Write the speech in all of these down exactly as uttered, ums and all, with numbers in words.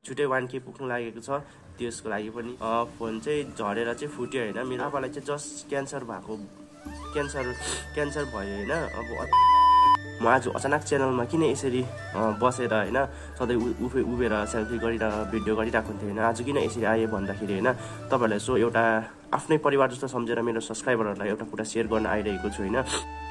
छुट्टै वान के पुग्नु लागेको छ त्यसको लागि पनि फोन चाहिँ झरेर चाहिँ फुट्यो होइन। मेरो आपालाई चाहिँ जस्ट क्यान्सर भएको क्यान्सर क्यान्सर भयो होइन। अब म आज अचानक च्यानलमा किन यसरी बसेर होइन सधैँ उफे उभेर सेल्फी गरिरहेर भिडियो गरिरहेको हुन्थेँ होइन। आज किन यसरी आएँ भन्दाखेरि होइन तपाईँहरूलाई सो एउटा आफ्नै परिवार जस्तो सम्झेर मेरो सब्सक्राइबरहरूलाई एउटा कुरा सेयर गर्न आइरहेको छु होइन।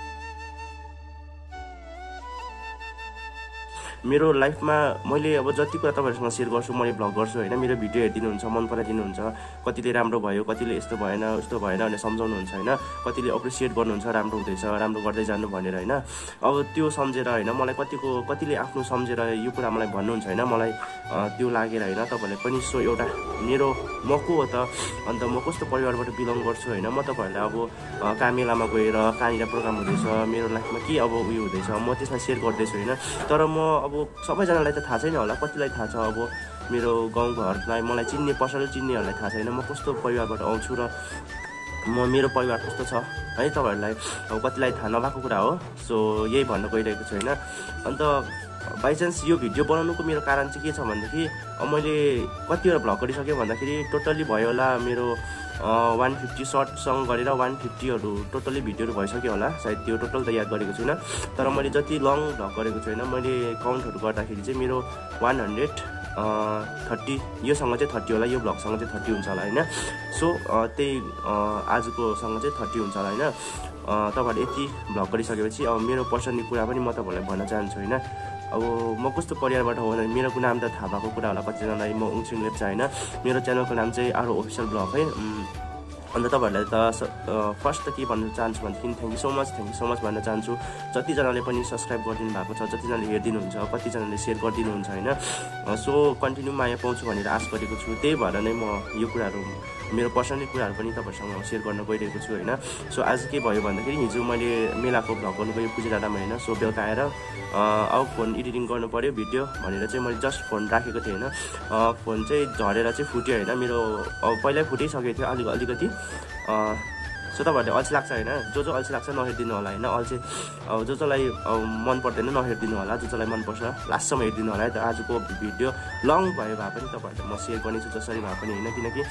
मेरो लाइफमा मैले अब जति कुरा तपाईँहरूसँग सेयर गर्छु, मैले भ्लग गर्छु होइन। मेरो भिडियो हेरिदिनुहुन्छ, मन पराइदिनुहुन्छ, कतिले राम्रो भयो, कतिले यस्तो भएन उस्तो भएन भनेर सम्झाउनुहुन्छ होइन। कतिले एप्रिसिएट गर्नुहुन्छ, राम्रो हुँदैछ, राम्रो गर्दै जानु भनेर होइन। अब त्यो सम्झेर होइन मलाई कतिको कतिले आफ्नो सम्झेर यो कुरा मलाई भन्नुहुन्छ होइन। मलाई त्यो लागेर होइन तपाईँहरूले पनि सो एउटा मेरो म को हो त, अन्त म कस्तो परिवारबाट बिलङ गर्छु होइन। म तपाईँहरूलाई अब कामेलामा गएर कहाँनिर प्रोग्राम हुँदैछ, मेरो लाइफमा के अब उयो हुँदैछ म त्यसमा सेयर गर्दैछु होइन। तर म अब सबैजनालाई त थाहा छैन होला, कतिलाई थाहा छ अब मेरो गाउँघरलाई मलाई चिन्ने पर्सनल चिन्नेहरूलाई थाहा छैन म कस्तो परिवारबाट आउँछु र म मेरो परिवार कस्तो छ है। तपाईँहरूलाई अब कतिलाई थाहा नभएको कुरा हो। सो यही भन्न गइरहेको छु होइन। अन्त बाइचान्स यो भिडियो बनाउनुको मेरो कारण चाहिँ के छ भनेदेखि मैले कतिवटा भ्लग गरिसकेँ भन्दाखेरि टोटल्ली भयो होला मेरो वान फिफ्टी सर्टसँग गरेर वान फिफ्टीहरू टोटल्ली भिडियोहरू भइसक्यो होला सायद। त्यो टोटल त याद गरेको छुइनँ, तर मैले जति लङ भ्लग गरेको छु होइन मैले काउन्टहरू गर्दाखेरि चाहिँ मेरो वान हन्ड्रेड थर्टी योसँग चाहिँ थर्टी होला, यो भ्लगसँग चाहिँ थर्टी हुन्छ होला होइन। सो त्यही आजकोसँग चाहिँ थर्टी हुन्छ होला होइन। तपाईँहरूले यति भ्लग गरिसकेपछि अब मेरो पर्सनली कुरा पनि म तपाईँहरूलाई भन्न चाहन्छु होइन। अब म कस्तो परिवारबाट हो भने मेरो नाम त थाहा भएको कुरा होला कतिजनालाई। म उङछिङ लेप्चा होइन। मेरो च्यानलको नाम चाहिँ आरो अफिसियल ब्लग है। अन्त तपाईँहरूलाई त फर्स्ट त के भन्न चाहन्छु भनेदेखि thank you so much thank you so much भन्न चाहन्छु जतिजनाले पनि सब्सक्राइब गरिदिनु भएको छ, जतिजनाले हेरिदिनुहुन्छ, कतिजनाले सेयर गरिदिनुहुन्छ होइन। सो कन्टिन्यू माया पाउँछु भनेर आश गरेको छु। त्यही भएर नै म यो कुराहरू मेरो पर्सनली कुराहरू पनि तपाईँहरूसँग सेयर गर्न गइरहेको छु होइन। सो आज के भयो भन्दाखेरि हिजो मैले मेलाको भ्लग गर्नु गयो पुजेडाँडामा होइन। सो बेलुका आएर अब फोन एडिटिङ गर्नु पऱ्यो भिडियो भनेर चाहिँ मैले जस्ट फोन राखेको थिएँ होइन। फोन चाहिँ झरेर चाहिँ फुट्यो होइन मेरो। अब पहिल्यै फुटिसकेको थियो अलिक अलिकति। सो तपाईँहरूले अल्छी लाग्छ होइन, जो जो अल्छी लाग्छ नहेरिदिनु होला होइन। अल्छी अब जो जसलाई मन पर्दैन नहेरिदिनु होला, जो जसलाई मनपर्छ लास्टसम्म हेरिदिनु होला है। त आजको भिडियो लङ भयो भए पनि तपाईँहरूले म सेयर गर्नेछु जसरी भए पनि होइन। किनकि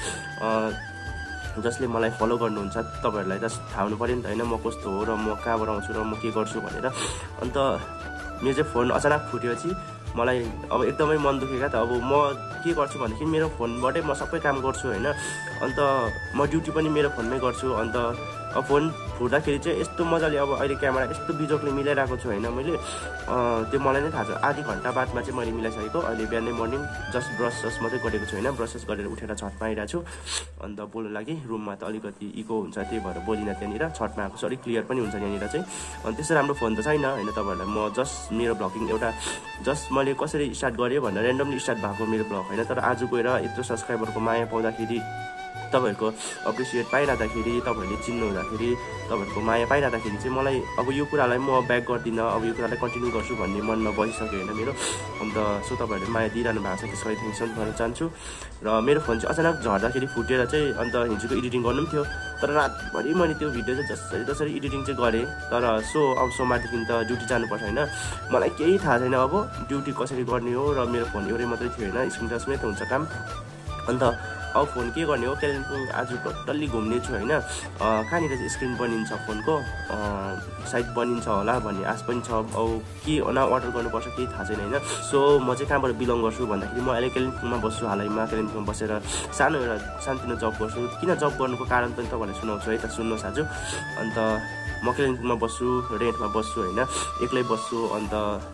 जसले मलाई फलो गर्नुहुन्छ तपाईँहरूलाई त थाहा हुनु पऱ्यो नि त होइन म कस्तो हो र म कहाँबाट आउँछु र म के गर्छु भनेर। अन्त मेरो चाहिँ फोन अचानक फुटेपछि मलाई अब एकदमै मन दुखेको त। अब म के गर्छु भनेदेखि मेरो फोनबाटै म सबै काम गर्छु होइन। अन्त म ड्युटी पनि मेरो फोनमै गर्छु। अन्त अब फोन फुट्दाखेरि चाहिँ यस्तो मजाले अब अहिले क्यामेरा यस्तो बिजोकले मिलाइरहेको छु होइन मैले। त्यो मलाई नै थाहा छ आधी घन्टा बादमा चाहिँ मैले मिलाइसकेको। अहिले बिहानै मर्निङ जस्ट ब्रस जस्ट मात्रै गरेको छु होइन। ब्रसेस गरेर उठेर छतमा आइरहेको छु। अन्त बोल्नु लागि रुममा त अलिकति इको हुन्छ त्यही भएर बोलिनँ त्यहाँनिर। छतमा आएको छु अलिक क्लियर पनि हुन्छ यहाँनिर चाहिँ। अनि त्यस्तो राम्रो फोन त छैन होइन। तपाईँहरूलाई म जस्ट मेरो भ्लगिङ एउटा जस्ट मैले कसरी स्टार्ट गरेँ भनेर ऱ्यान्डमली स्टार्ट भएको मेरो भ्लग होइन। तर आज गएर यत्रो सब्सक्राइबरको माया पाउँदाखेरि, तपाईँहरूको एप्रिसिएट पाइरहँदाखेरि, तपाईँहरूले चिन्नु हुँदाखेरि, तपाईँहरूको माया पाइरहँदाखेरि चाहिँ मलाई अब यो कुरालाई म ब्याक गर्दिनँ, अब यो कुरालाई कन्टिन्यू गर्छु भन्ने मनमा बसिसक्यो होइन मेरो। अन्त सो तपाईँहरूले माया दिइरहनु भएको छ त्यसको लागि थ्याङ्क्स भन्न चाहन्छु। र मेरो फोन चाहिँ अचानक झर्दाखेरि फुटेर चाहिँ अन्त हिजोको एडिटिङ गर्नु पनि थियो। तर रातभरि मैले त्यो भिडियो चाहिँ जसरी जसरी एडिटिङ चाहिँ गरेँ। तर सो अब सोमबारदेखि त ड्युटी जानुपर्छ होइन। मलाई केही थाहा छैन अब ड्युटी कसरी गर्ने हो। र मेरो फोन एउटै मात्रै थियो होइन, स्क्रिन टचमै त हुन्छ काम। अन्त अब फोन के गर्ने हो, कालिम्पोङ आज टोटल्ली घुम्ने छु होइन। कहाँनिर चाहिँ स्क्रिन बनिन्छ फोनको सायद बनिन्छ होला भन्ने आश पनि छ। अब के न अर्डर गर्नुपर्छ केही थाहा छैन होइन। सो म चाहिँ कहाँबाट बिलङ गर्छु भन्दाखेरि म अहिले कालिम्पोङमा बस्छु हालैमा। कालिम्पोङमा बसेर सानो एउटा सानोतिनो जब गर्छु। किन जब गर्नुको कारण पनि तपाईँहरूले सुनाउँछु है त, सुन्नुहोस् आज। अन्त म कालिम्पोङमा बस्छु, रेन्टमा बस्छु होइन, एक्लै बस्छु। अन्त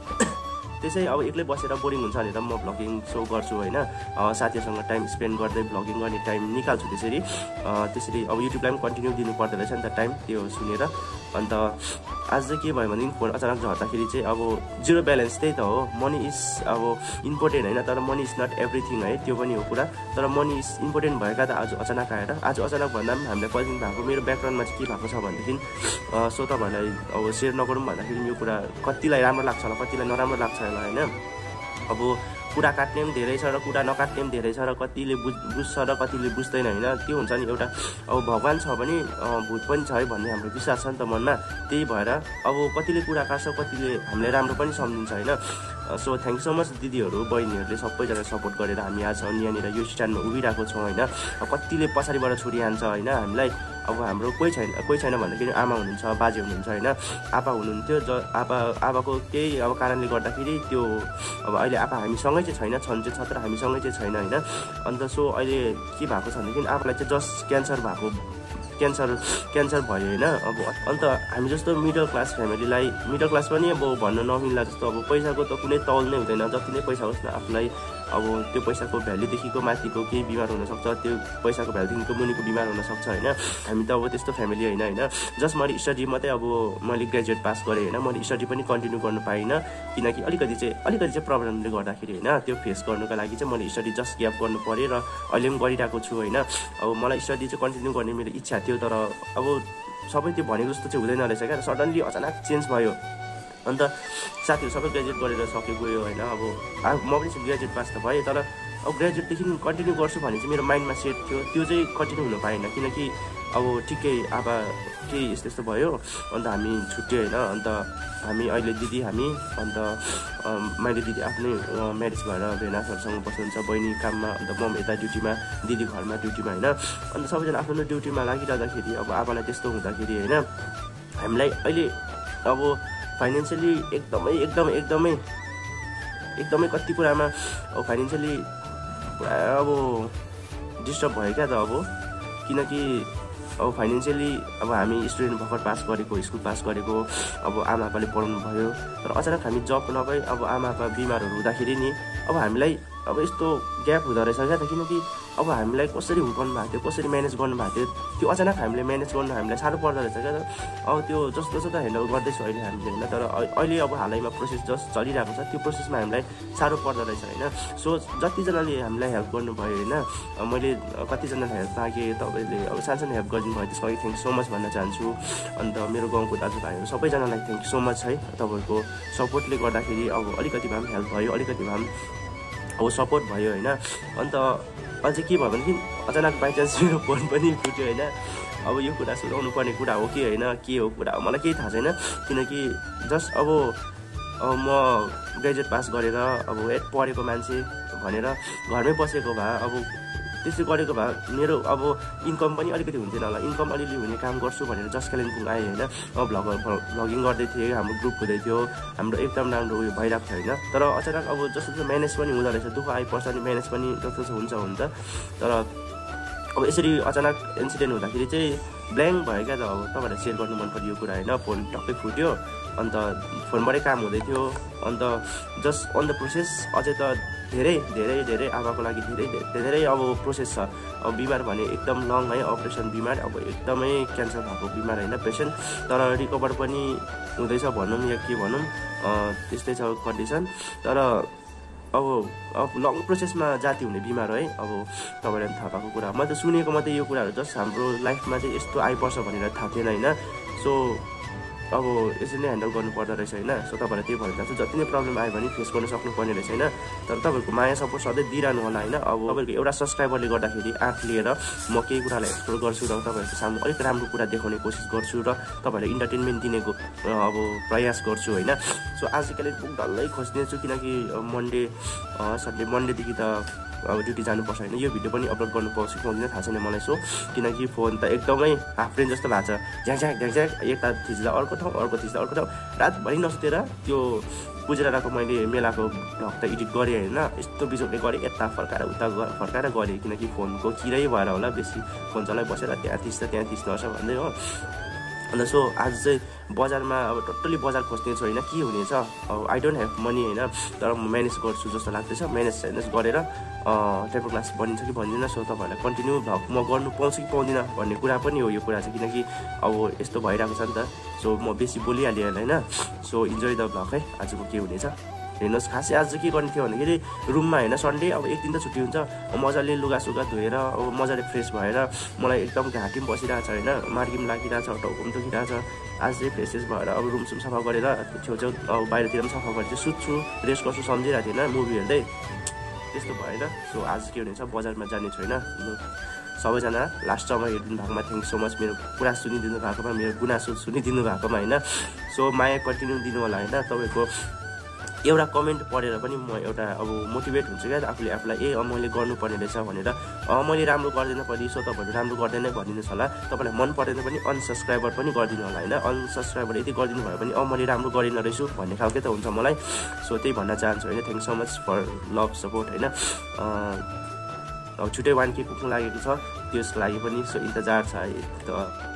त्यसै अब एक्लै बसेर बोरिङ हुन्छ भनेर म भ्लगिङ सो गर्छु होइन। साथीहरूसँग टाइम स्पेन्ड गर्दै भ्लगिङ गर्ने टाइम निकाल्छु त्यसरी। त्यसरी अब युट्युबलाई पनि कन्टिन्यू दिनु पर्दो रहेछ नि त टाइम त्यो सुनेर। अन्त आज चाहिँ के भयो भनेदेखि फोन अचानक झर्दाखेरि चाहिँ अब जिरो ब्यालेन्स त्यही त हो। मनी इज अब इम्पोर्टेन्ट होइन, तर मनी इज नट एभ्रिथिङ है, त्यो पनि हो कुरा। तर मनी इज इम्पोर्टेन्ट भएका त आज अचानक आएर आज अचानक भन्दा पनि हामीलाई कहिले दिन भएको मेरो ब्याकग्राउन्डमा चाहिँ के भएको छ भनेदेखि सो तपाईँहरूलाई अब सेयर नगरौँ भन्दाखेरि यो कुरा कतिलाई राम्रो लाग्छ होला कतिलाई नराम्रो लाग्छ होला होइन। अब कुरा काट्ने पनि धेरै छ र कुरा नकाट्ने पनि धेरै छ र कतिले बुझ बुझ्छ र कतिले बुझ्दैन होइन। त्यो हुन्छ नि एउटा अब भगवान् छ भने भूत पनि छ है भन्ने हाम्रो विश्वास छ नि त मनमा। त्यही भएर अब कतिले कुरा काट्छ, कतिले हामीले राम्रो पनि सम्झिन्छ होइन। So thank you so much दिदीहरू बहिनीहरूले सबैजना सपोर्ट गरेर हामी आज यहाँनिर यो स्ट्यान्डमा उभिरहेको छौँ होइन। कतिले पछाडिबाट छोडिहाल्छ होइन हामीलाई। अब हाम्रो कोही छैन कोही छैन भन्दाखेरि आमा हुनुहुन्छ, बाजे हुनुहुन्छ होइन, आप्पा हुनुहुन्थ्यो। ज आप्पा आप्पाको केही अब कारणले गर्दाखेरि त्यो अब अहिले आप्पा हामीसँगै चाहिँ छैन, छन् चाहिँ छ तर हामीसँगै चाहिँ छैन होइन। अन्त सो अहिले के भएको छ भनेदेखि आप्पालाई चाहिँ जस्ट क्यान्सर भएको क्यान्सर क्यान्सर भयो होइन। अब अन्त हामी जस्तो मिडल क्लास फ्यामिलीलाई, मिडल क्लास पनि अब भन्न नमिल्ला जस्तो अब पैसाको त कुनै तौल नै हुँदैन। जति नै पैसा होस् न आफूलाई अब त्यो पैसाको भ्यालुदेखिको माथिको केही बिमार हुनसक्छ, त्यो पैसाको भ्यालुदेखिको मुनिको बिमार हुनसक्छ होइन। हामी त अब त्यस्तो फ्यामिली होइन होइन। जस्ट मैले स्टडी मात्रै अब मैले ग्रेजुएट पास गरेँ होइन, मैले स्टडी पनि कन्टिन्यू गर्नु पाइनँ किनकि अलिकति चाहिँ अलिकति चाहिँ प्रब्लमले गर्दाखेरि होइन। त्यो फेस गर्नुको लागि चाहिँ मैले स्टडी जस्ट ग्याप गर्नु पऱ्यो र अहिले पनि गरिरहेको छु होइन। अब मलाई स्टडी चाहिँ कन्टिन्यू गर्ने मेरो इच्छा थियो तर अब सबै त्यो भनेको जस्तो चाहिँ हुँदैन रहेछ क्या। सडन्ली अचानक चेन्ज भयो। अन्त साथीहरू सबै ग्रेजुएट गरेर सक्यो गयो होइन। अब म पनि ग्रेजुएट पास त भएँ तर अब ग्रेजुएटदेखि कन्टिन्यू गर्छु भने चाहिँ मेरो माइन्डमा सेट थियो, त्यो चाहिँ कन्टिन्यू हुन पाएन किनकि अब ठिकै आबा केही यस्तो यस्तो भयो। अन्त हामी छुट्यो होइन। अन्त हामी अहिले दिदी हामी अन्त मैले दिदी आफ्नै म्यारिज भएर भेनासहरूसँग बस्नुहुन्छ, बहिनी काममा, अन्त म यता ड्युटीमा, दिदी घरमा ड्युटीमा होइन। अन्त सबैजना आफ्नो ड्युटीमा लागिरहँदाखेरि अब आबालाई त्यस्तो हुँदाखेरि होइन हामीलाई अहिले अब फाइनेन्सियली एकदमै एकदमै एकदमै एकदमै कति कुरामा अब फाइनेन्सियली पुरा अब डिस्टर्ब भयो क्या त। अब किनकि अब फाइनेन्सियली अब हामी स्टुडेन्ट भर्खर पास गरेको, स्कुल पास गरेको, अब आमा आप्पाले पढाउनु भयो तर अचानक हामी जब नपाई अब आमा आप्पा बिमारहरू हुँदाखेरि नि अब हामीलाई अब यस्तो ग्याप हुँदो रहेछ क्या त। किनकि अब हामीलाई कसरी हुर्काउनु भएको थियो, कसरी म्यानेज गर्नुभएको थियो, त्यो अचानक हामीले म्यानेज गर्नु हामीलाई साह्रो पर्दो रहेछ क्या त। अब त्यो जस्तो जस्तो त ह्यान्डल गर्दैछु अहिले हामीले होइन। तर अहिले अब हालैमा प्रोसेस जस्ट चलिरहेको छ, त्यो प्रोसेसमा हामीलाई साह्रो पर्दो रहेछ होइन। सो जतिजनाले हामीलाई हेल्प गर्नुभयो होइन, मैले कतिजनाले हेल्प मागेँ, तपाईँले अब सानसानो हेल्प गरिदिनु भयो त्यसको लागि थ्याङ्क सो मच भन्न चाहन्छु। अन्त मेरो गाउँको दाजुभाइहरू सबैजनालाई थ्याङ्क सो मच है। तपाईँहरूको सपोर्टले गर्दाखेरि अब अलिकति भए पनि हेल्प भयो, अलिकति भए पनि अब सपोर्ट भयो होइन। अन्त अझै के भयो भनेदेखि अचानक बाइचान्स मेरो फोन पनि फुट्यो होइन। अब यो कुरा सुनाउनु पर्ने कुरा हो कि होइन के हो कुरा हो मलाई केही थाहा छैन किनकि जस्ट अब म ग्रेजुएट पास गरेर अब एट पढेको मान्छे भनेर घरमै बसेको भए अब त्यसो गरेको भए मेरो अब इन्कम पनि अलिकति हुन्थेन होला। इन्कम अलिअलि हुने काम गर्छु भनेर जस्ट कालिम्पोङ आएँ होइन। म भ्लग भ्लगिङ गर्दै थिएँ, हाम्रो ग्रुप हुँदै थियो, हाम्रो एकदम राम्रो उयो भइरहेको थियो होइन। तर अचानक अब जस्तो जस्तो म्यानेज पनि हुँदो रहेछ, दुःख आइपर्छ नि म्यानेज पनि जस्तो जस्तो हुन्छ हुन्छ। तर अब यसरी अचानक इन्सिडेन्ट हुँदाखेरि चाहिँ ब्ल्याङ्क भयो क्या त। अब तपाईँहरूलाई सेयर गर्नु मन पऱ्यो यो कुरा होइन। फोन टक्कै फुट्यो, अन्त फोनबाटै काम हुँदै थियो। अन्त जस्ट अन द प्रोसेस अझै त धेरै धेरै धेरै आमाको लागि धेरै धेरै अब प्रोसेस छ। अब बिमार भने एकदम लङ है, अपरेसन बिमार, अब एकदमै क्यान्सर भएको बिमार होइन पेसेन्ट। तर रिकभर पनि हुँदैछ भनौँ या के भनौँ त्यस्तै छ कन्डिसन। तर अब अब लङ प्रोसेसमा जाती हुने बिमार है। अब तपाईँलाई थाहा भएको कुरा मैले त सुनेको मात्रै यो कुराहरू जस्ट हाम्रो लाइफमा चाहिँ यस्तो आइपर्छ भनेर थाहा थिएन होइन। सो अब यसरी नै ह्यान्डल गर्नु पर्दो रहेछ होइन। सो तपाईँलाई त्यही भन्न चाहन्छु जति नै प्रब्लम आयो भने फेस गर्न सक्नुपर्ने रहेछ होइन। तर तपाईँहरूको माया सपोर्ट सधैँ दिइरहनु होला होइन। अब तपाईँहरूको एउटा सब्सक्राइबरले गर्दाखेरि आँट लिएर म केही कुरालाई एक्सप्लोर गर्छु र तपाईँहरूको सामु अलिक राम्रो कुरा देखाउने कोसिस गर्छु र तपाईँहरूलाई इन्टरटेनमेन्ट दिनेको अब प्रयास गर्छु होइन। सो आज कालिम्पोङ डल्लै खोज्नेछु किनकि मन्डे सन्डे मन्डेदेखि त अब ड्युटी जानुपर्छ होइन। यो भिडियो पनि अपलोड गर्नु पाउँछु पाउँदिनँ थाहा छैन मलाई। सो किनकि फोन त एकदमै हाफ रेन्ज जस्तो भएको छ, झ्याक झ्याक झ्याक यता थिच्दा अर्को ठाउँ अर्को थिच्दा अर्को ठाउँ रातभरि नसुतेर त्यो गुजरातको मैले मेलाको भ्लग त एडिट गरेँ होइन। यस्तो बिजोगले गरेँ, यता फर्काएर उता फर्काएर गरेँ किनकि फोनको किरै भएर होला बेसी फोन चलाइ बसेर त्यहाँ थिच्दा त्यहाँ थिच्नुपर्छ भन्दै हो। अन्त सो आज चाहिँ बजारमा अब टोटली बजार खोज्ने छु होइन के हुनेछ। अब आई डोन्ट ह्याभ मनी होइन तर म म्यानेज गर्छु जस्तो लाग्दैछ। म्यानेज स्यानेज गरेर टेम्पर क्लास बनिन्छ कि बन्दिनँ। सो तपाईँहरूलाई कन्टिन्यू भ्लग म गर्नु पाउँछु कि पाउँदिनँ भन्ने कुरा पनि हो यो कुरा चाहिँ किनकि अब यस्तो भइरहेको छ नि त। सो म बेसी बोलिहालेँ होइन। सो इन्जोय द भ्लग है आजको के हुनेछ हेर्नुहोस्। खासै आज चाहिँ के गर्ने थियो भन्दाखेरि रुममा होइन सन्डे अब एक दिन त छुट्टी हुन्छ, मजाले लुगासुगा धोएर अब मजाले फ्रेस भएर मलाई एकदम घाँटी पनि बसिरहेको छ होइन, मार्गी पनि लागिरहेको छ, टाउको पनि दुखिरहेको छ। आज चाहिँ फ्रेसेस भएर अब रुम सुम सफा गरेर छेउछेउ अब बाहिरतिर पनि सफा गरेर चाहिँ सुत्छु, रेस्ट गर्छु सम्झिरहेको थिएन मुभी हेर्दै। त्यस्तो भएन। सो आज के हुनेछ बजारमा जाने छैन। सबैजना लास्टसम्म हेरिदिनु भएकोमा थ्याङ्क सो मच, मेरो कुरा सुनिदिनु भएकोमा, मेरो गुनासो सुनिदिनु भएकोमा होइन। सो माया कन्टिन्यू दिनु होला होइन। तपाईँको एउटा कमेन्ट पढेर पनि म एउटा अब मोटिभेट हुन्छु क्या आफूले आफूलाई, ए मैले गर्नुपर्ने रहेछ भनेर। मैले राम्रो गर्दैन पनि, सो तपाईँहरू राम्रो गर्दैन भनिदिनुहोस् होला। तपाईँलाई मन पर्दैन पनि अनसब्सक्राइबर पनि गरिदिनु होला होइन। अनसब्सक्राइबर यदि गरिदिनु भयो भने अँ मैले राम्रो गरिन रहेछु भन्ने खालकै त हुन्छ मलाई। सो त्यही भन्न चाहन्छु होइन। Thank so much for love support होइन। अब छुट्टै वान के पुग्नु लागेको छ त्यसको लागि पनि सो इन्तजार छ है। त